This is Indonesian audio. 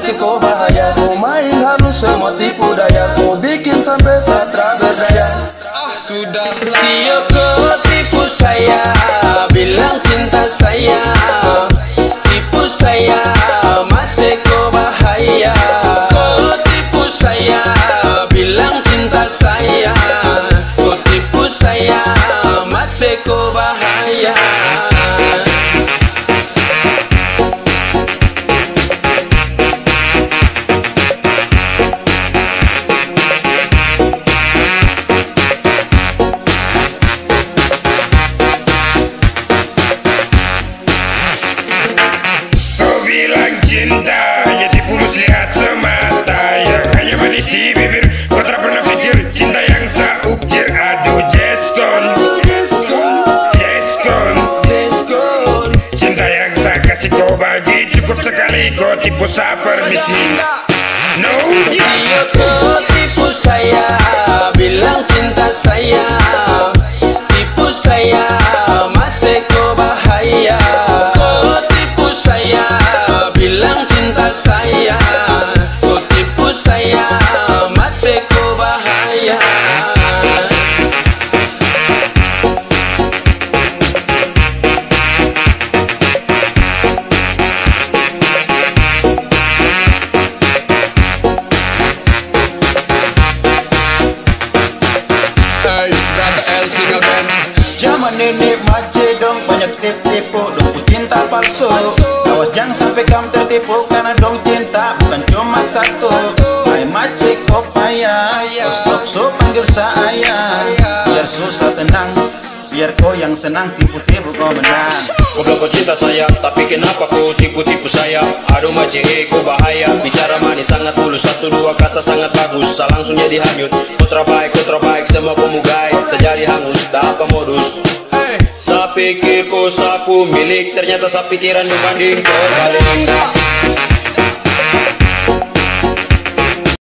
macet kau bahaya. Kau main halus semua tipu daya, kau bikin sampai satra berdaya. Sudah Sio kau tipu saya, bilang cinta saya, tipu saya, macet kau bahaya. Kau tipu saya, bilang cinta saya, kau tipu saya, macet kau bahaya. Cinta ya dipulus lihat semata, yang hanya manis di bibir. Kau tak pernah pikir cinta yang saukir. Aduh Jeskon, cinta yang saya kasih kau bagi cukup sekali. Kau tipu saya permisi. No, Sio kau tipu saya, bilang cinta saya, tipu saya, macet kau bahaya. Kau tipu saya, bilang cinta saya, kau tipu saya, macet kau bahaya. Zaman ini macet dong, banyak tipu dong cinta palsu. Awas jangan sampai kamu tertipu, karena dong cinta bukan cuma satu. Hai macet kau payah, oh stop so panggil saya, biar susah tenang, biar kau yang senang, tipu-tipu kau menang. Goblok kau cinta saya, tapi kenapa kau tipu-tipu saya? Aduh macet kau bahaya, bicara manis sangat tulus, satu dua kata sangat bagus, langsung jadi hanyut. Kau terbaik, semua kau mugai, sejadi hangus, tak apa modus. Saya pikir kau sapu milik, ternyata saya pikiran dibanding kau balik.